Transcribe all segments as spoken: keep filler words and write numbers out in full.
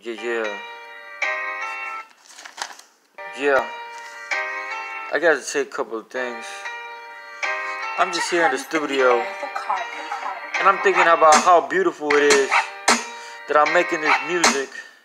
Yeah, yeah. Yeah. I gotta say a couple of things. I'm just here in the studio, and I'm thinking about how beautiful it is that I'm making this music.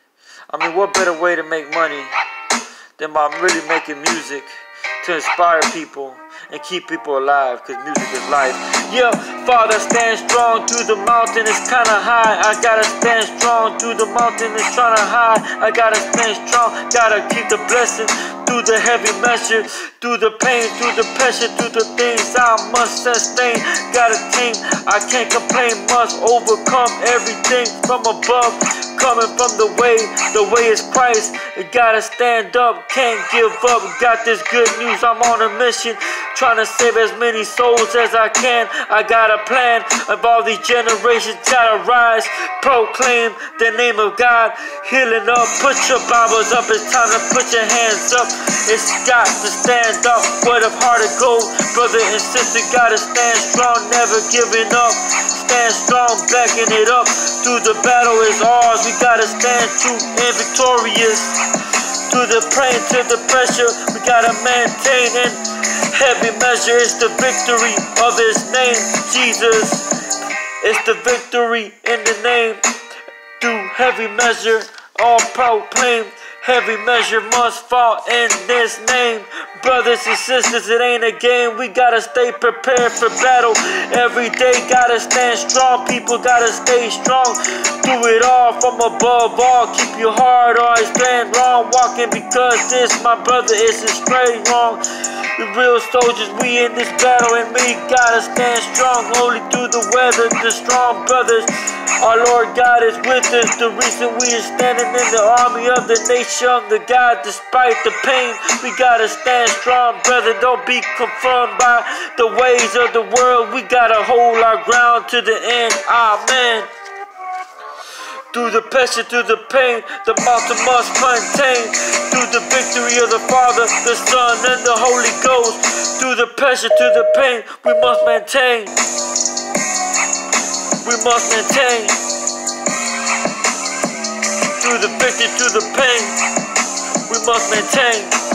I mean, what better way to make money than by really making music to inspire people and keep people alive, because music is life. Yeah, Father, stand strong through the mountain, it's kinda high. I gotta stand strong through the mountain, it's tryna high. I gotta stand strong, gotta keep the blessing through the heavy measure, through the pain, through the pressure, through the things I must sustain. Gotta tame, I can't complain, must overcome everything from above. Coming from the way, the way is Christ. You gotta stand up, can't give up. Got this good news, I'm on a mission, trying to save as many souls as I can. I got a plan of all these generations, gotta rise, proclaim the name of God. Healing up, put your Bibles up, it's time to put your hands up. It's got to stand up, what of heart of gold. Brother and sister, gotta stand strong, never giving up. Stand strong, backing it up. Through the battle is ours, we gotta stand true and victorious. Through the pain, to the pressure, we gotta maintain. And heavy measure is the victory of His name, Jesus. It's the victory in the name. Through heavy measure, all proclaim. Heavy measure must fall in this name. Brothers and sisters, it ain't a game. We gotta stay prepared for battle. Every day gotta stand strong. People gotta stay strong. Do it all from above all. Keep your heart always stand wrong. Walking because this, my brother, is a straight wrong. The real soldiers, we in this battle, and we gotta stand strong. Only through the weather, the strong brothers. Our Lord God is with us. The reason we are standing in the army of the nation of the God, despite the pain, we gotta stand strong, brother. Don't be conformed by the ways of the world. We gotta hold our ground to the end. Amen. Through the pressure, through the pain, the mountain must contain. Through the victory of the Father, the Son, and the Holy Ghost. Through the pressure, through the pain, we must maintain. We must maintain. Through the victory, through the pain, we must maintain.